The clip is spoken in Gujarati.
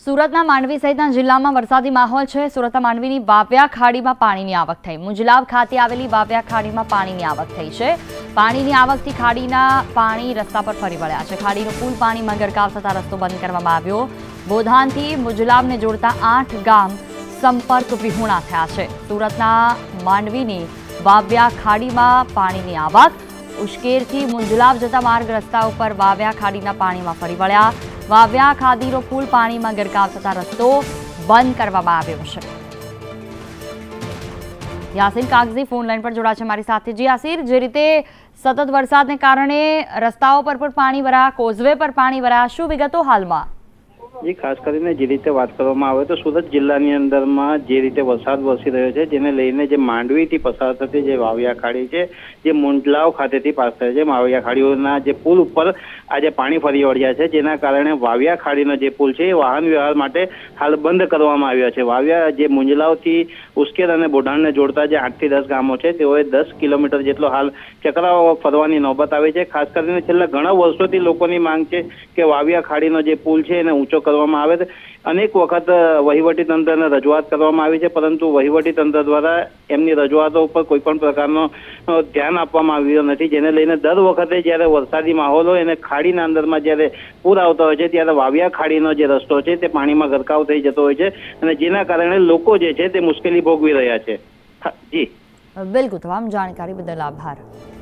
સુરતના માંડવી સહિતના જિલ્લામાં વરસાદી માહોલ છે। સુરતના માંડવીની વાવ્યા ખાડીમાં પાણીની આવક થઈ। મુંજલાવ ખાતે આવેલી વાવ્યા ખાડીમાં પાણીની આવક થઈ છે। પાણીની આવકથી ખાડીના પાણી રસ્તા પર ફરી વળ્યા છે। ખાડીનો પુલ પાણીમાં ગરકાવ થતા રસ્તો બંધ કરવામાં આવ્યો। બોધાનથી મુંજલાવને જોડતા 8 ગામ સંપર્ક વિહોણા થયા છે। સુરતના માંડવીની વાવ્યા ખાડીમાં પાણીની આવક। ઉશ્કેરથી મુંજલાવ જતા માર્ગ રસ્તા ઉપર વાવ્યા ખાડીના પાણીમાં ફરી વળ્યા। વાવ્યા ખાડીનો પુલ પાણીમાં ગરકાવ થતા રસ્તો બંધ કરવામાં આવ્યો છે। યાસીર કાગઝી ફોન લાઈન પર જોડા છે મારી સાથે। જી યાસીર, જે રીતે સતત વરસાદને કારણે રસ્તાઓ પર પણ પાણી ભરાયા, કોઝવે પર પાણી ભરાયા, શું વિગતો હાલમાં? जी, खास કરીને જે રીતે વાત કરવામાં આવે તો સુરત જિલ્લાની અંદરમાં જે રીતે વરસાદ વરસી રહ્યો છે જેને લઈને જે માંડવીથી પસાર થતી જે વાવ્યા ખાડી છે જે મુંજલાવ ખાતેથી પાસ થાય છે, વાવ્યા ખાડીઓના જે પુલ ઉપર આજે પાણી ફરી વળ્યા છે, જેના કારણે વાવ્યા ખાડીનો જે પુલ છે એ વાહન વ્યવહાર માટે હાલ બંધ કરવામાં આવ્યો છે। વાવ્યા જે મુંજલાવથી ઉશ્કેર અને બોઢાણને જોડતા જે 8 થી 10 ગામો છે તેઓએ 10 કિલોમીટર જેટલો હાલ ચક્રાઓ ફરવાની નોબત આવી છે। ખાસ કરીને છેલ્લા ઘણા વર્ષોથી લોકોની માંગ છે કે વાવ્યા ખાડીનો જે પુલ છે એને ઊંચો કરવામાં આવે। અનેક વખત વહીવટી તંત્રને રજૂઆત કરવામાં આવી છે, પરંતુ વહીવટી તંત્ર દ્વારા એમની રજૂઆતો ઉપર કોઈ પણ પ્રકારનો ધ્યાન આપવામાં આવ્યું નથી, જેને લઈને દર વખતે જ્યારે વરસાદી માહોલ હોય અને ખાડીના અંદરમાં જ્યારે પૂર આવતા હોય છે ત્યારે વાવ્યા ખાડીનો જે રસ્તો છે તે પાણીમાં ગરકાવ થઈ જતો હોય છે અને જેના કારણે લોકો જે છે તે મુશ્કેલી ભોગવી રહ્યા છે। જી બિલકુલ, તમામ જાણકારી બદલ આભાર।